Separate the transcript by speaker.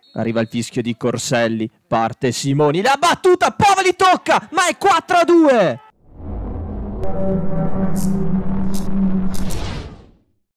Speaker 1: Arriva il fischio di Corselli, parte Simoni, la battuta, Povali tocca, ma è 4-2!